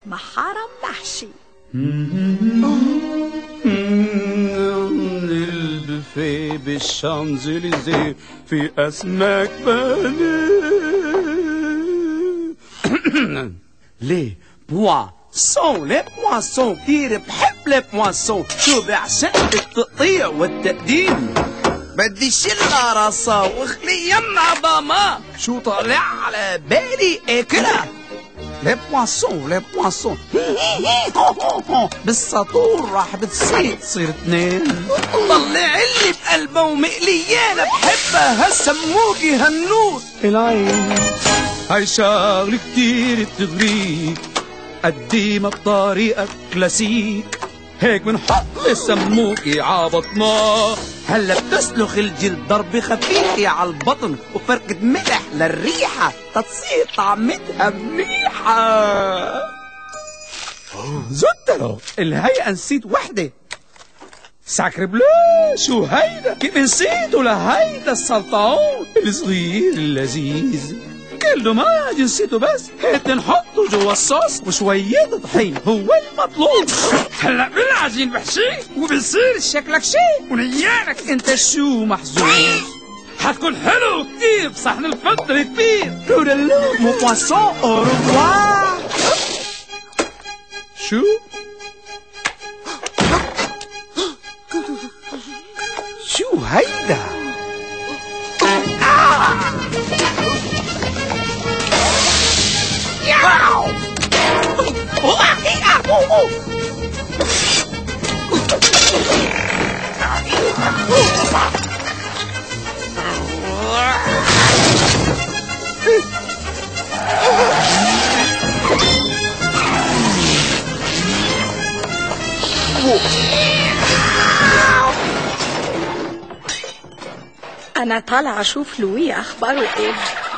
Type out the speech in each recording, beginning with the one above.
محارم محشي. البوفيه بالشانزليزيه في أسماك بانيه. ليه بواسون، ليه بواسون كتير بحب ليه بواسون، شو بعشق التقطيع والتقديم. بدي شلة راسا واخلي يمنا باما، شو طالع على بالي اكلها. لي بواسون لي بواسون بالسطور راح تصير اتنين. طلع اللي بقلبه ومقليان بحبها هالسموكي هالنور العين. هاي شغلة كتير بتغريك، قديمها بطريقة كلاسيك، هيك بنحط السموكي عبطنا. هلا بتسلخ الجلد ضربة خفيفة على البطن وفركة ملح للريحة تتصير طعمتها منيحة. زدلو الهيئة نسيت وحدة، ساكر بلو. شو هيدا؟ كيف نسيته لهيدا السلطعون الصغير اللذيذ؟ كله ما نسيته، بس هيك نحطه جوا الصوص وشوية طحين هو المطلوب. هلا بالعجين بحشيه وبصير شكلك شيء ونيانك انت شو محظوظ. حتكون حلو كتير بصحن الفطر كبير. تورلو مو بواسون اوروبوار. شو؟ شو هيدا؟ أنا طالعة أشوف لوي أخباره إيه.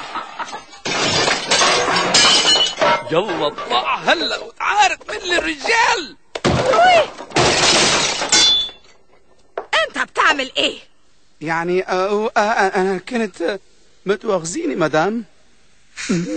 يلا اطلع هلا وتعارك مثل الرجال. لوي أنت بتعمل إيه؟ يعني أنا كنت متواخذيني مدام.